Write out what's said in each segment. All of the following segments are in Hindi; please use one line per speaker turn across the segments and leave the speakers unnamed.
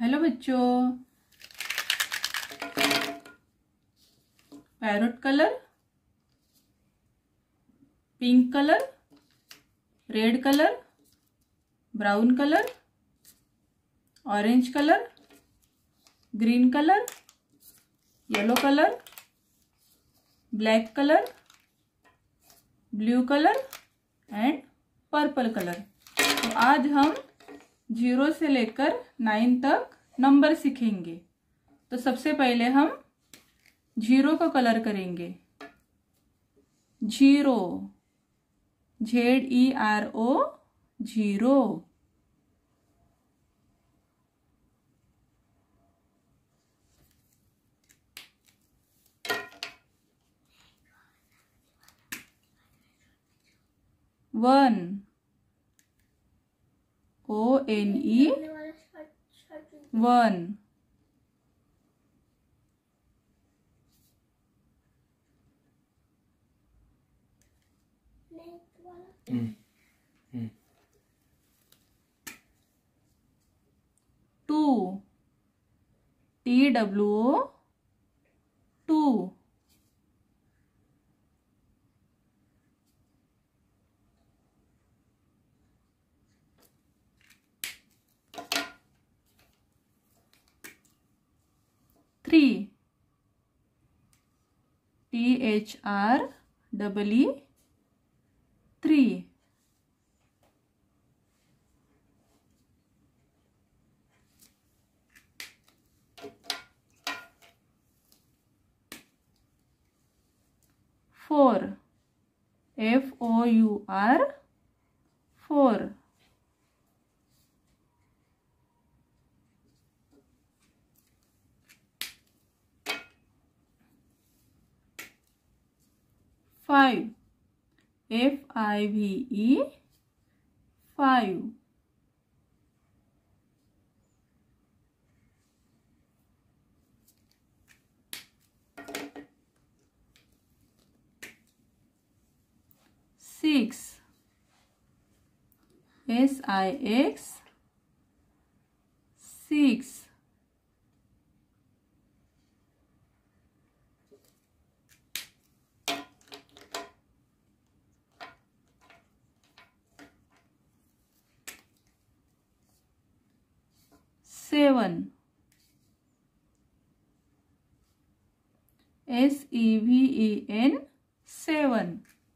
हेलो बच्चों, parrot colour, pink colour, red colour, brown colour, orange colour, green colour, yellow colour, black colour, blue colour and purple colour. तो आज हम 0 से लेकर 9 तक नंबर सीखेंगे। तो सबसे पहले हम 0 का कलर करेंगे। 0, ZERO, 0। 1, ONE, 1। 2, TWO, 2। 3, THREE, 3। 4, FOUR, 4। 5, FIVE, 5। 6, SIX, 6। 7, SEVEN, 7।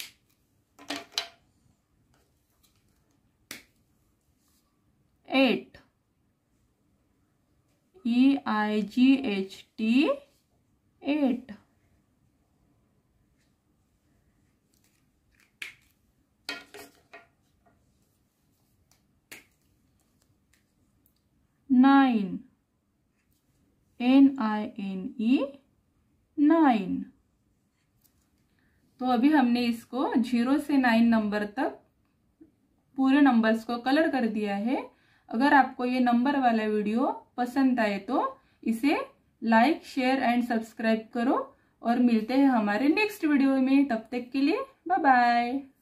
8, EIGHT, 8। 9, NINE, 9। तो अभी हमने इसको 0 से 9 नंबर तक पूरे नंबर्स को कलर कर दिया है। अगर आपको ये नंबर वाला वीडियो पसंद आए तो इसे लाइक, शेयर एंड सब्सक्राइब करो और मिलते हैं हमारे नेक्स्ट वीडियो में। तब तक के लिए बाय बाय।